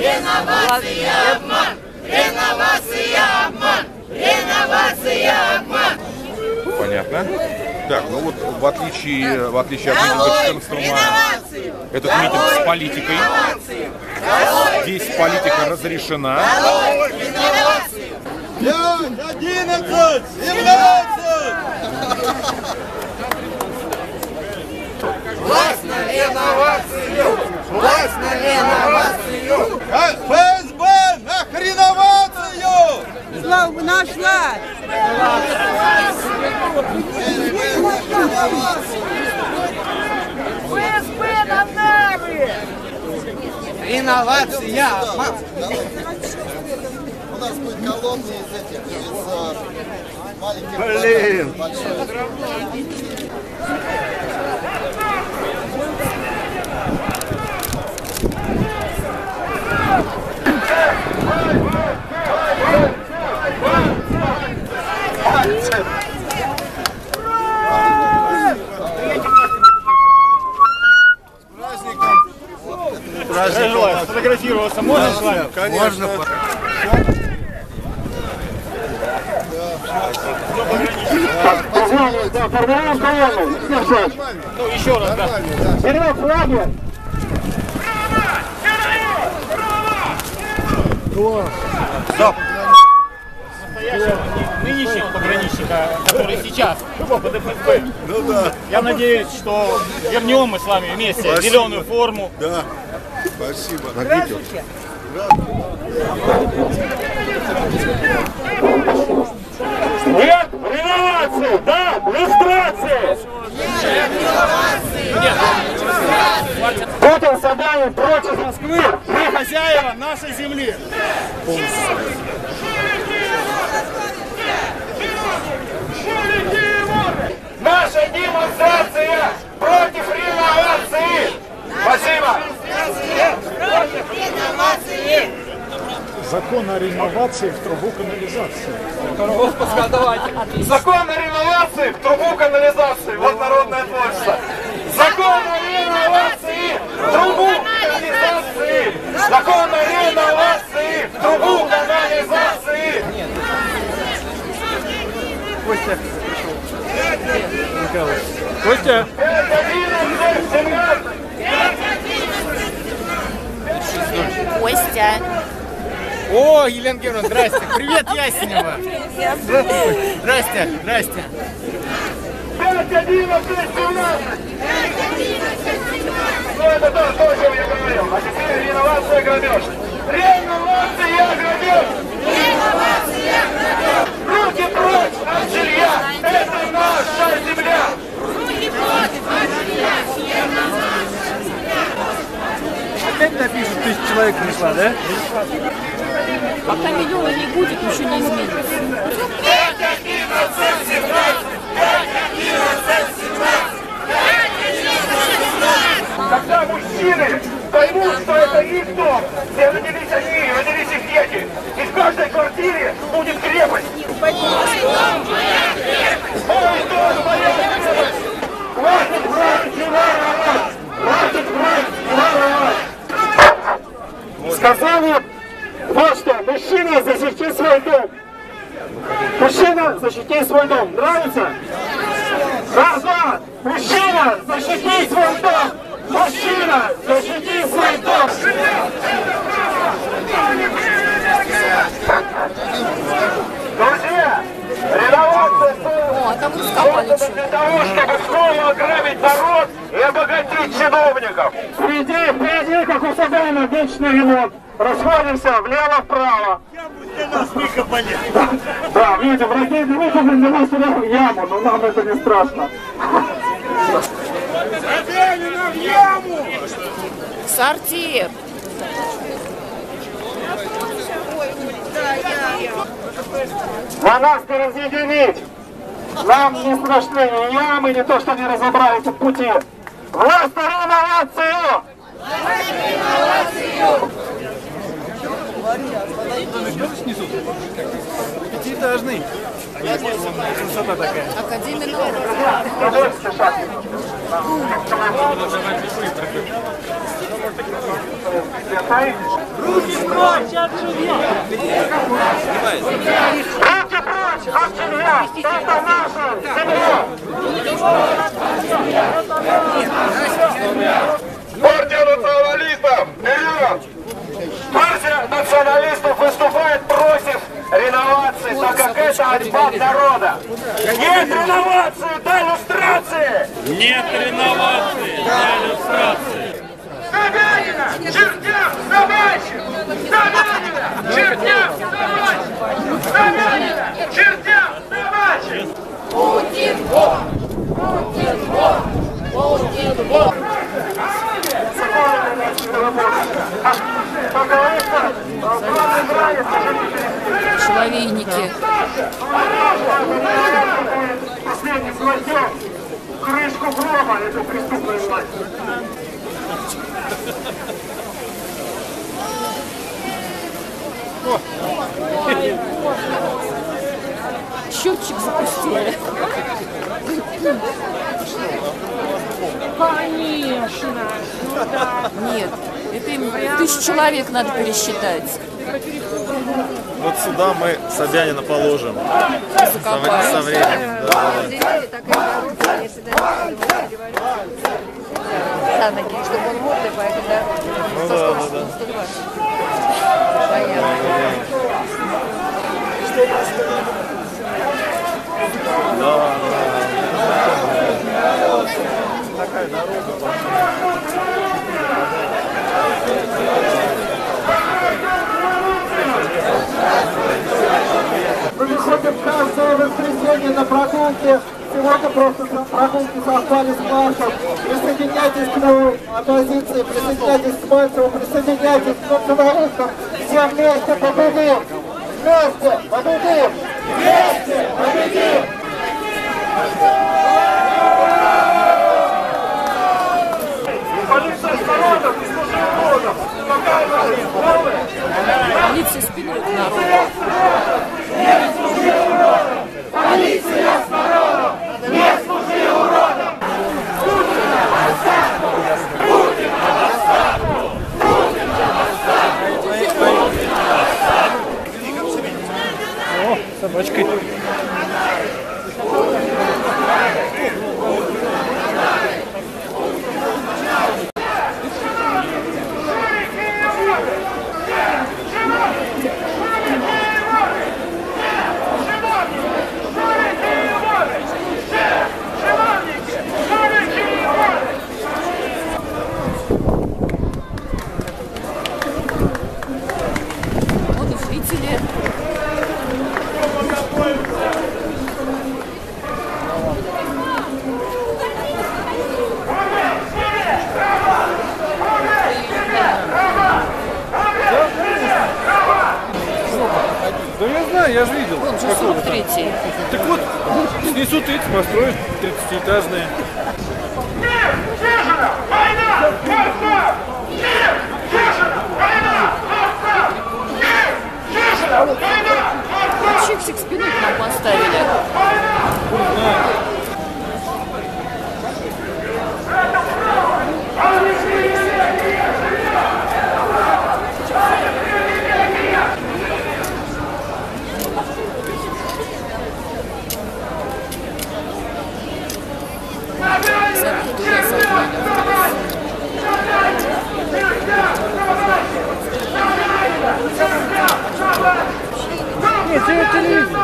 Реновация, обман! Реновация, обман! Реновация, обман! Понятно. Так, ну вот в отличие от митинга 14 мая, этот митинг с политикой. Здесь политика разрешена. 5, 11, 17! Власть на реновацию! Власть на реновацию! ФСБ на хреновацию! Слава, нашла! ФСБ на нары! Реновация! У нас будет колонны из этих, из маленьких... Блин! Желаю сфотографироваться. Можно с вами? Конечно. Да, формируем колонну. Ну, еще раз, да. Вперед, флаги! Стоп! Настоящего нынешнего пограничника, который сейчас под ФСБ. Ну да. Я надеюсь, что вернем мы с вами вместе Спасибо. зеленую форму. Да. Спасибо. Нет, реновации! Да, люстрации! Путин Собянин против Москвы, мы хозяева нашей земли. Наша демонстрация против реновации! Спасибо! Против реновации! Закон о реновации в трубу канализации. Закон о реновации в трубу канализации. Вот народное творчество. Закон о реновации в трубу канализации. Закон о реновации в трубу канализации. Костя. Костя. 11, 17. Костя. О, Елена Георгиевна, здрасте. Привет, Ясенева. Здрасте, здрасте. 5, 11, 17. Ну это то, о чем я говорил. А теперь реновация грабеж. Реновация грабеж. Реновация, грабеж! Руки прочь от жилья. Это наша земля. Руки против от жилья! Опять напишут, 1000 человек пришла, да? Пока миллиона не будет, ничего не изменится. 5, 11, 17! 5, 11, 17! Когда мужчины поймут, что это их дом, где родились они, родились их дети, и в каждой квартире будет крепость. Мой дом, моя крепость! Мой дом, моя крепость! Хватит врать и воровать! Хватит врать и воровать! Сказали, вот что, мужчина, защити свой дом. Мужчина, защити свой дом. Нравится? Раз, два. Мужчина, защити свой дом. Мужчина, защити свой дом. Друзья, реновация создана для того, чтобы снова ограбить народ и обогатить чиновников. Впереди, как у Собянина, вечный ремонт. Расходимся влево-вправо. Яму для нас выкопали. Да, видите, враги выкопали для нас яму, но нам это не страшно. Собянина в яму! Сортир. На нас не разъединить. Нам не страшны ни ямы, ни то, что не разобрались в пути. Власть на реновацию! Пятиэтажный. Красота такая. Академия наук. Руки прочь от жилья! Руки прочь от жилья! Это наше жилье! Партия националистов! Вперед! Партия националистов выступает против реновации, так как это отпад народа. Нет реновации до иллюстрации! Нет реновации, до иллюстрации. Собянина! Чертям! Собачьим! Собянина! Чертям! Собачьим! Собянина! Чертям! Собачьим! Путин вон! Путин вон! Путин вон! Человейники. Последний кладем крышку гроба эту преступную власть. Счетчик запустили. Конечно! Ну да. Нет, это им 1000 человек надо пересчитать. Вот сюда мы Собянина положим. Со временем. За ноги, чтобы он мордой, поэтому, да? Ну да, да, да. 120. Да, такая дорога. Мы выходим каждое воскресенье на прогулки. Сегодня просто прогулки совпали с маршем. Присоединяйтесь к новой оппозиции, присоединяйтесь к Мальцеву, присоединяйтесь к националистам. Все вместе победим! Вместе победим! Вместе победим! Полиция с народом, не служи уродом! Какая наша Полиция спиной к народу. Полиция с народом! Не служи уродом! О, собачкой. Вот и зрители. Да я знаю, я же видел. Вон же 43-й. Так вот, снесут эти, построят 30-этажные. Война! Отца! Нет! Чешина! Война! Отца! Нет! Чешина! Война! Отца! Чипсик спиной к нам поставили. Нет, это не видно.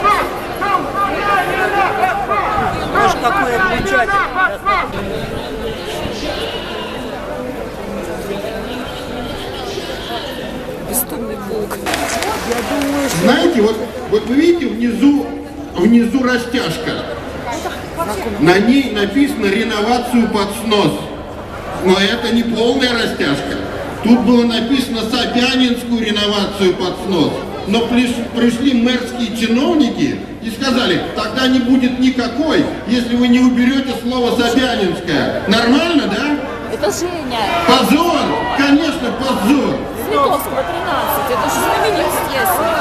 Аж какой обличатель. Бестумный волк. Знаете, вот вы видите внизу растяжка. На ней написано реновацию под снос. Но это не полная растяжка. Тут было написано Собянинскую реновацию под снос. Но пришли мэрские чиновники и сказали, тогда не будет никакой, если вы не уберете слово Собянинская. Нормально, да? Это Женя. Позор! Конечно, позор! Световского 13. Это же знаменитость, ясно.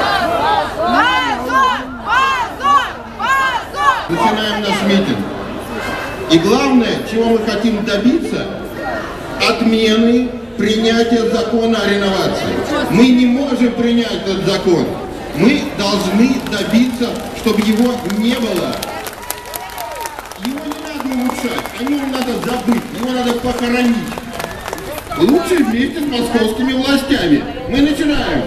Начинаем наш митинг. И главное, чего мы хотим добиться, отмены принятия принятия закона о реновации. Мы не можем принять этот закон. Мы должны добиться, чтобы его не было. Его не надо улучшать, о нем надо забыть, его надо похоронить. Лучше вместе с московскими властями. Мы начинаем.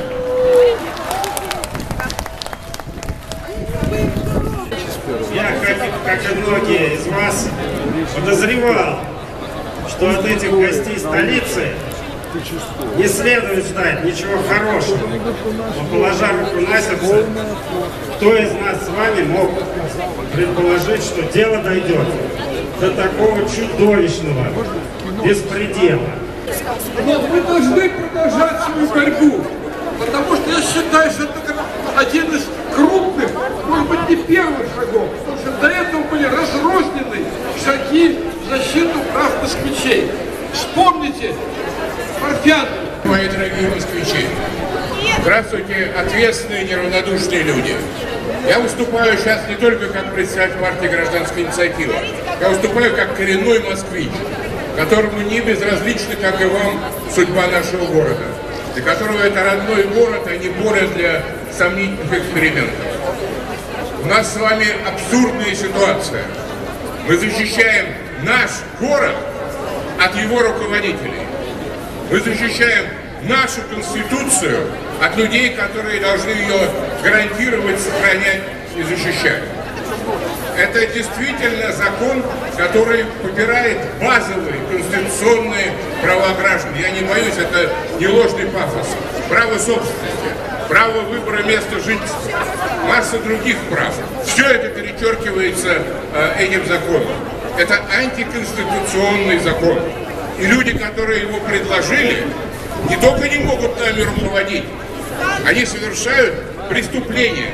Я, как и многие из вас, подозревал, что от этих гостей столицы не следует ждать ничего хорошего. Но, положа руку на сердце, кто из нас с вами мог предположить, что дело дойдет до такого чудовищного беспредела? Но мы должны продолжать свою борьбу, потому что я считаю, что это один из крупных, может быть, не первых шагов, потому что до этого были разрознены шаги в защиту прав москвичей. Вспомните Парфян. Мои дорогие москвичи, здравствуйте, ответственные, неравнодушные люди. Я выступаю сейчас не только как председатель партии «Гражданская инициатива», я выступаю как коренной москвич, которому не безразлична, как и вам, судьба нашего города, для которого это родной город, а не поле для сомнительных экспериментов. У нас с вами абсурдная ситуация. Мы защищаем наш город от его руководителей. Мы защищаем нашу Конституцию от людей, которые должны ее гарантировать, сохранять и защищать. Это действительно закон, который попирает базовые конституционные права граждан. Я не боюсь, это не ложный пафос. Право собственности, право выбора места жительства, масса других прав. Все это перечеркивается этим законом. Это антиконституционный закон. И люди, которые его предложили, не только не могут нами руководить, они совершают преступления.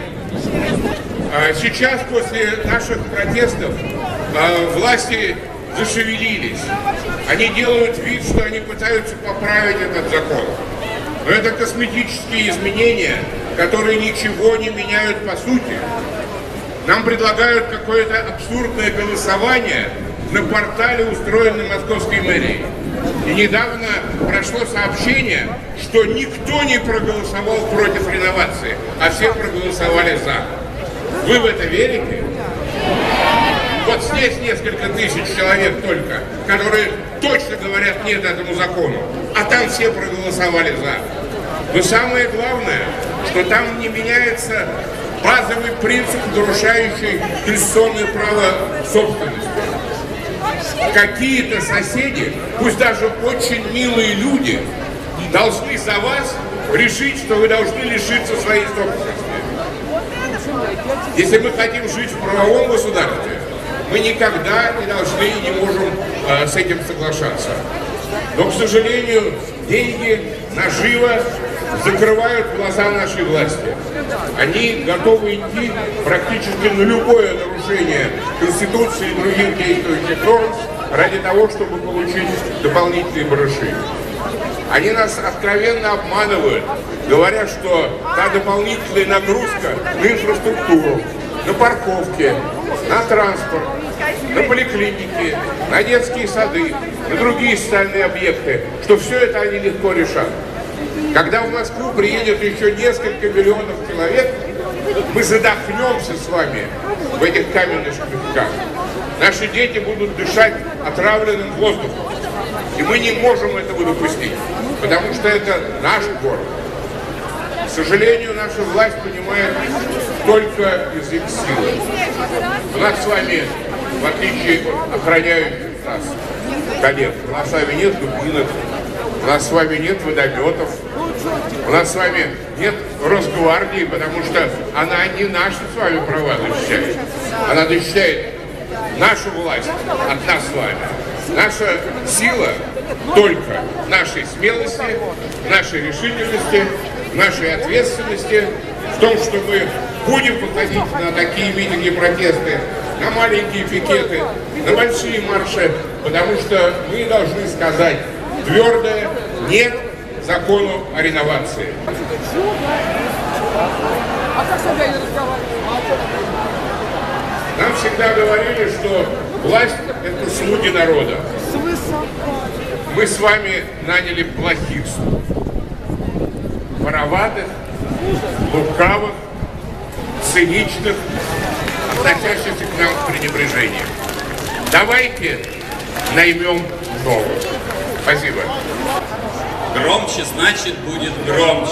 Сейчас, после наших протестов, власти зашевелились. Они делают вид, что они пытаются поправить этот закон. Но это косметические изменения, которые ничего не меняют по сути. Нам предлагают какое-то абсурдное голосование на портале, устроенном московской мэрией. И недавно прошло сообщение, что никто не проголосовал против реновации, а все проголосовали за. Вы в это верите? Вот здесь несколько тысяч человек только, которые точно говорят нет этому закону, а там все проголосовали за. Но самое главное, что там не меняется базовый принцип, нарушающий конституционное право собственности. Какие-то соседи, пусть даже очень милые люди, должны за вас решить, что вы должны лишиться своей собственности. Если мы хотим жить в правовом государстве, мы никогда не должны и не можем с этим соглашаться. Но, к сожалению, деньги, нажива закрывают глаза нашей власти. Они готовы идти практически на любое нарушение Конституции и других действующих норм ради того, чтобы получить дополнительные барыши. Они нас откровенно обманывают, говоря, что та дополнительная нагрузка на инфраструктуру, на парковки, на транспорт, на поликлиники, на детские сады, на другие социальные объекты, что все это они легко решат. Когда в Москву приедет еще несколько миллионов человек, мы задохнемся с вами в этих каменных шкафах. Наши дети будут дышать отравленным воздухом. И мы не можем этого допустить, потому что это наш город. К сожалению, наша власть понимает только язык силы. У нас с вами, в отличие от охраняющих нас коллег, у нас с вами нет дубинок, у нас с вами нет водометов, у нас с вами нет Росгвардии, потому что она не наши с вами права защищает. Она защищает нашу власть от нас с вами. Наша сила только в нашей смелости, в нашей решительности, в нашей ответственности, в том, что мы будем выходить на такие митинги, протесты, на маленькие пикеты, на большие марши, потому что мы должны сказать твердое «нет» закону о реновации. Нам всегда говорили, что власть – это слуги народа. мы с вами наняли плохих слуг. Вороватых, лукавых, циничных, относящихся к нам с пренебрежением. Давайте наймем новых. Спасибо. Громче, значит, будет громче.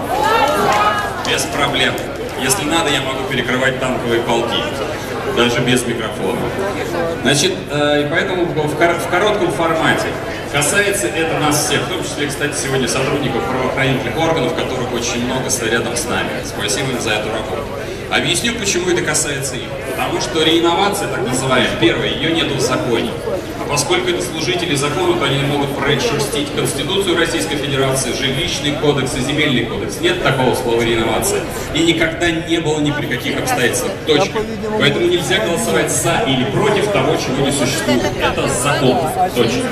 Без проблем. Если надо, я могу перекрывать танковые полки. Даже без микрофона. Значит, и поэтому в коротком формате. Касается это нас всех, в том числе, кстати, сегодня сотрудников правоохранительных органов, которых очень много рядом с нами. Спасибо им за эту работу. Объясню, почему это касается их. Потому что реинновация, так называемая, первая, ее нет в законе. А поскольку это служители закона, то они могут прошерстить Конституцию Российской Федерации, жилищный кодекс и земельный кодекс. Нет такого слова реинновация. И никогда не было ни при каких обстоятельствах. Точка. Поэтому нельзя голосовать за или против того, чего не существует. Это закон. Точка.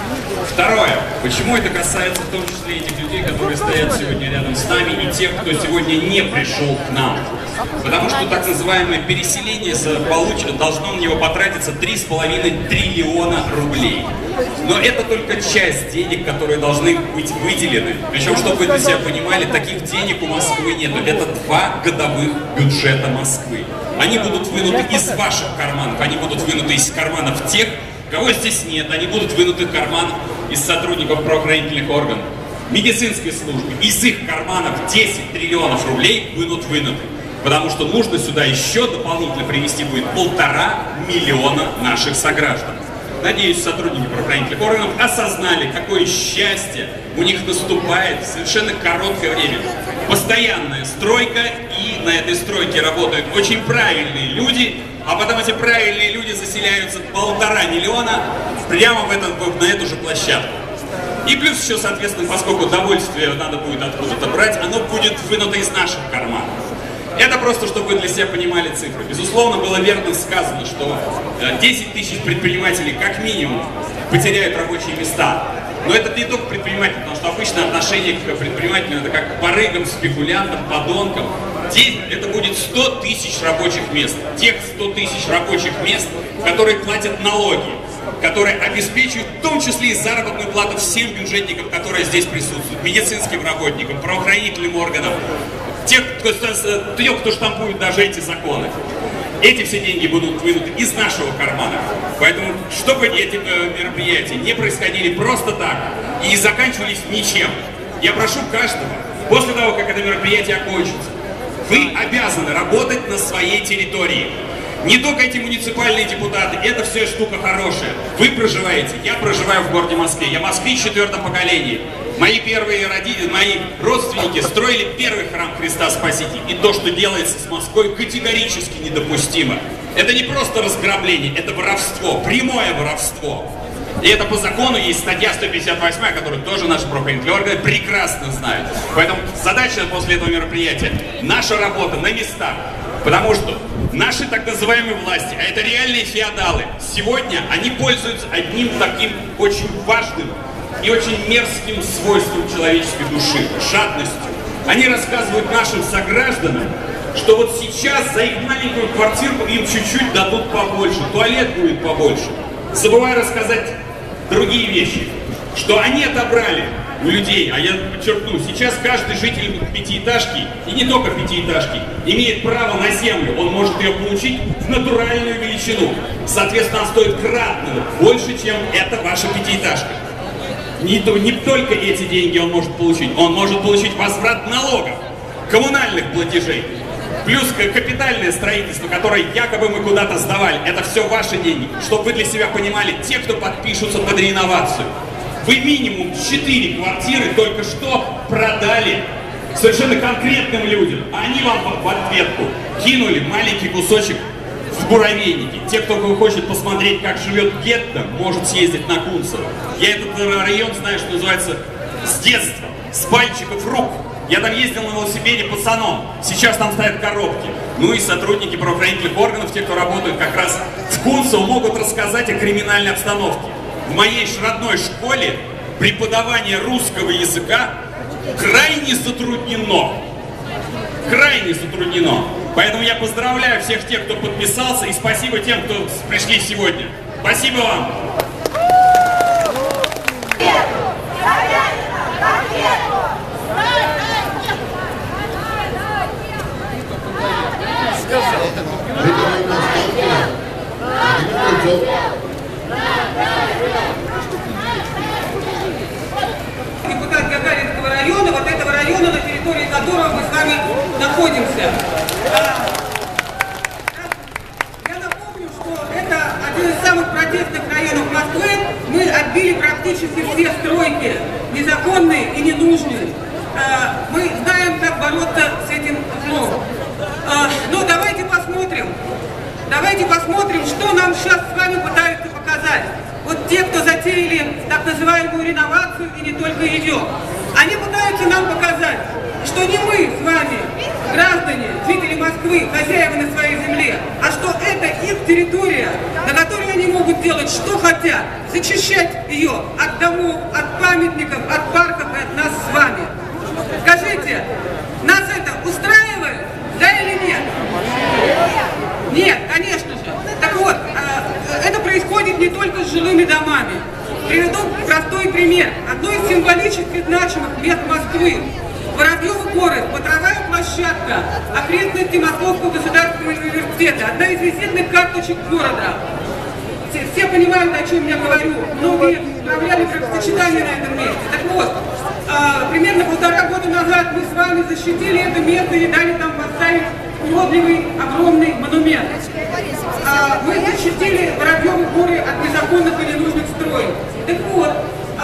Второе. Почему это касается в том числе этих людей, которые стоят сегодня рядом с нами, и тех, кто сегодня не пришел к нам? Потому что так называемое переселение должно на него потратиться 3,5 триллиона рублей. Но это только часть денег, которые должны быть выделены. Причем, чтобы вы для себя понимали, таких денег у Москвы нет. Это 2 годовых бюджета Москвы. Они будут вынуты из ваших карманов, они будут вынуты из карманов тех, кого здесь нет, они будут вынуты в карман из сотрудников правоохранительных органов, медицинской службы. Из их карманов 10 триллионов рублей будут вынуты. Потому что нужно сюда еще дополнительно привести будет 1,5 миллиона наших сограждан. Надеюсь, сотрудники правоохранительных органов осознали, какое счастье у них наступает в совершенно короткое время. Постоянная стройка, и на этой стройке работают очень правильные люди, а потом эти правильные люди заселяются 1,5 миллиона прямо на эту же площадку. И плюс еще, соответственно, поскольку удовольствие надо будет откуда-то брать, оно будет вынуто из наших карманов. Это просто, чтобы вы для себя понимали цифры. Безусловно, было верно сказано, что 10 тысяч предпринимателей как минимум потеряют рабочие места. Но это не только предприниматели, потому что обычно отношение к предпринимателям это как к барыгам, спекулянтам, подонкам. Здесь это будет 100 тысяч рабочих мест. Тех 100 тысяч рабочих мест, которые платят налоги, которые обеспечивают в том числе и заработную плату всем бюджетникам, которые здесь присутствуют, медицинским работникам, правоохранительным органам, тех, кто штампует даже эти законы. Эти все деньги будут вынуты из нашего кармана. Поэтому, чтобы эти мероприятия не происходили просто так и не заканчивались ничем, я прошу каждого, после того, как это мероприятие окончится, вы обязаны работать на своей территории. Не только эти муниципальные депутаты, это все штука хорошая. Вы проживаете, я проживаю в городе Москве, я москвич в 4-м поколении. Мои первые родители, мои родственники строили первый храм Христа Спасителя. И то, что делается с Москвой, категорически недопустимо. Это не просто разграбление, это воровство, прямое воровство. И это по закону есть статья 158, которую тоже наши правоохранительные органы прекрасно знают. Поэтому задача после этого мероприятия, наша работа на местах. Потому что наши так называемые власти, а это реальные феодалы, сегодня они пользуются одним таким очень важным и очень мерзким свойством человеческой души – жадностью. Они рассказывают нашим согражданам, что вот сейчас за их маленькую квартирку им чуть-чуть дадут побольше, туалет будет побольше. Забывая рассказать другие вещи, что они отобрали у людей, а я подчеркну, сейчас каждый житель пятиэтажки, и не только пятиэтажки, имеет право на землю, он может ее получить в натуральную величину. Соответственно, она стоит кратно больше, чем эта ваша пятиэтажка. Не только эти деньги он может получить возврат налогов, коммунальных платежей, плюс капитальное строительство, которое якобы мы куда-то сдавали. Это все ваши деньги, чтобы вы для себя понимали, те, кто подпишутся под реинновацию. Вы минимум 4 квартиры только что продали совершенно конкретным людям, а они вам в ответку кинули маленький кусочек в муравейнике. Те, кто хочет посмотреть, как живет гетто, может съездить на Кунцево. Я этот район знаю, что называется, с детства, с пальчиков рук. Я там ездил на велосипеде пацаном, сейчас там стоят коробки. Ну и сотрудники правоохранительных органов, те, кто работают как раз в Кунцево, могут рассказать о криминальной обстановке. В моей родной школе преподавание русского языка крайне затруднено. Крайне затруднено. Поэтому я поздравляю всех тех, кто подписался, и спасибо тем, кто пришли сегодня. Спасибо вам! Депутат Гагаринского района, вот этого района, на территории которого мы с вами находимся. Я напомню, что это один из самых протестных районов Москвы. Мы отбили практически все стройки, незаконные и ненужные. Мы знаем, как бороться с этим злом. Но давайте посмотрим, что нам сейчас с вами пытаются показать. Вот те, кто затеяли так называемую реновацию и не только ее, они пытаются нам показать, что не мы с вами, граждане, жители Москвы, хозяева на своей земле, а что это их территория, на которой они могут делать, что хотят, зачищать ее от домов, от памятников, от парков и от нас с вами. Скажите, нас это устраивает, да или нет? Нет, конечно же. Так вот, это происходит не только с жилыми домами. Приведу простой пример. Одно из символически значимых мест Москвы. Воробьёвы горы, смотровая площадка, окрестности Московского государственного университета. Одна из визитных карточек города. Все понимают, о чем я говорю. Многие управляли бракосочетание на этом месте. Так вот, примерно 1,5 года назад мы с вами защитили это место и дали там поставить уродливый, огромный монумент. Мы защитили Воробьёвы горы от незаконных и ненужных строек. Так вот,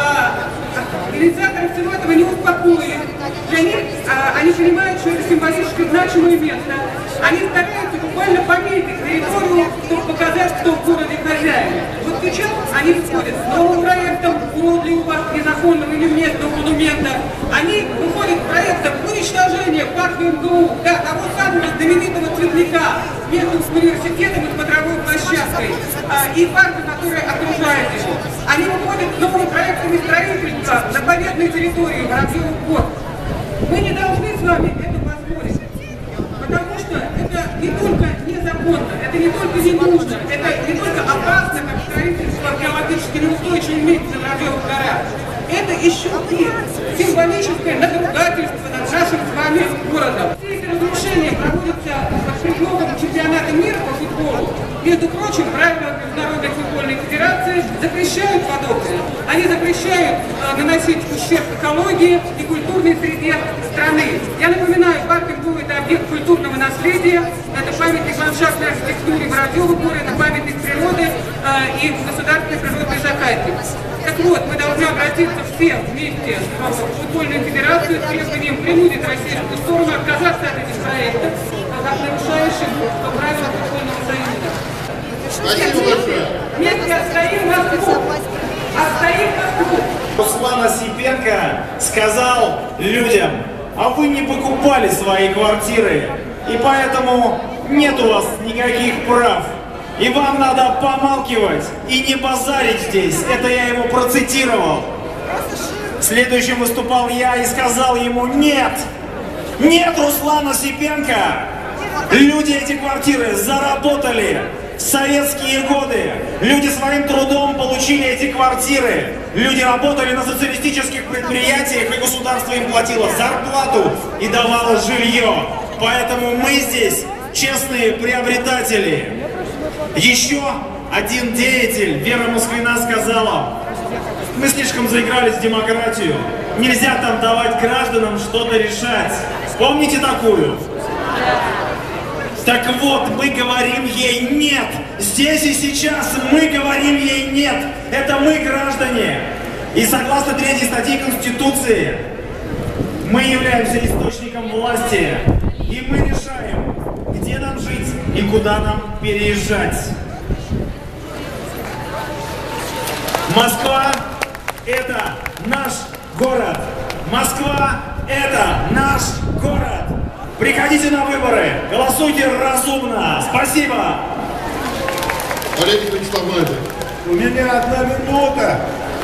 инициаторы всего этого не успокоили. Для них они понимают, что это символически значимое место. Они стараются буквально пометить территорию, чтобы показать, кто в городе хозяин. Вот сейчас они выходят с новым проектом уродливого, незаконного и неуместного монумента. Они выходят с проектом уничтожения парка МГУ, да, того самого знаменитого цветника между университетом и смотровой площадкой, и парка, который окружает его. Они выходят с новыми проектами строительства заповедной территории Воробьёвых гор. Мы не должны с вами это позволить, потому что это не только незаконно, это не только не нужно, это не только опасно, как строительство геологически неустойчивых мест на Воробьёвых горах. Это еще и символическое надругательство над нашим с вами городом. Все эти разрушения проводятся под предлогом чемпионата мира по футболу. Между прочим, правила Международной футбольной федерации запрещают подобное. Они запрещают наносить ущерб экологии и культурной среде страны. Я напоминаю, парк МГУ — это объект культурного наследия, это памятник ландшафтной архитектуры Воробьёвых гор, это памятник природы и государственной природной заказник. Так вот, мы должны обратиться все вместе в футбольную федерацию с требованием принудить российскую сторону отказаться от этих проектов, как нарушающих правила футбольного союза. Спасибо большое. Вместе отстоим Москву. Отстоим Москву. Руслан Осипенко сказал людям: а вы не покупали свои квартиры, и поэтому нет у вас никаких прав. И вам надо помалкивать и не базарить здесь. Это я его процитировал. Следующим выступал я и сказал ему: нет! Нет, Руслан Осипенко! Люди эти квартиры заработали в советские годы. Люди своим трудом получили эти квартиры. Люди работали на социалистических предприятиях, и государство им платило зарплату и давало жилье. Поэтому мы здесь честные приобретатели. Еще один деятель, Вера Москвина, сказала: мы слишком заигрались в демократию. Нельзя там давать гражданам что-то решать. Помните такую? Так вот, мы говорим ей нет. Здесь и сейчас мы говорим ей нет. Это мы, граждане. И согласно 3-й статье Конституции, мы являемся источником власти. И мы решаем, где нам жить и куда нам переезжать. Москва – это наш город. Москва – это наш город. Приходите на выборы, голосуйте разумно. Спасибо. Олег Вячеславович. У меня 1 минута.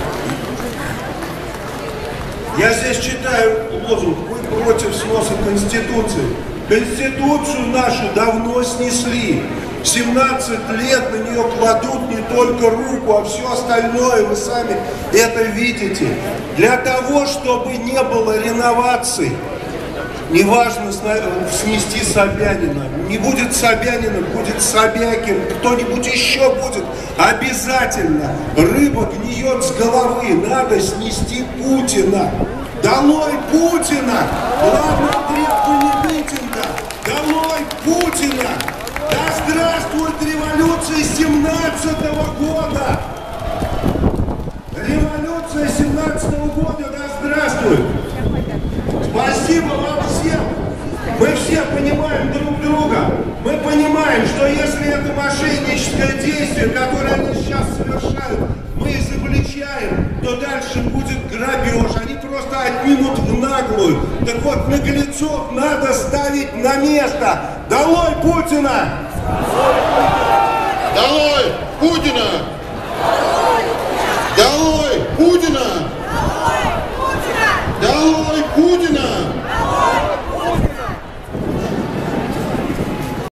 Я здесь читаю лозунг: вы против сноса Конституции. Конституцию нашу давно снесли. 17 лет на нее кладут не только руку, а все остальное, вы сами это видите. Для того, чтобы не было реноваций, неважно снести Собянина, не будет Собянина, будет Собякин, кто-нибудь еще будет, обязательно. Рыба гниет с головы, надо снести Путина. Долой Путина! Главное требование митинга. Долой Путина! Да здравствует революция 17-го года! Революция 17-го года, да здравствует! Спасибо вам всем! Мы все понимаем друг друга. Мы понимаем, что если это мошенническое действие, которое они сейчас совершают, мы изобличаем, то дальше будет грабеж. Они просто отнимут в наглую. Так вот, наглецов надо ставить на место. Долой Путина! Долой Путина! Долой!